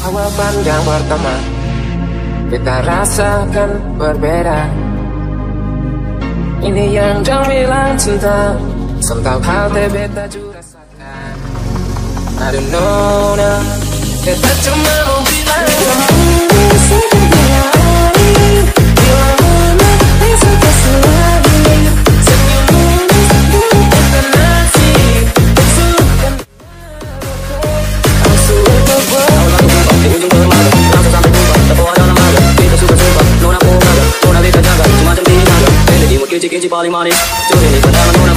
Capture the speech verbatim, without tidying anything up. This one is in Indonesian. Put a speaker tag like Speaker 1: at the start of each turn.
Speaker 1: Awal pandang pertama kita rasakan berbeda. Ini yang jangan bilang cinta, sometimes hati beta juga rasakan. I don't know now, kita cuma mau bilang
Speaker 2: Kunci paling manis, curi di pedang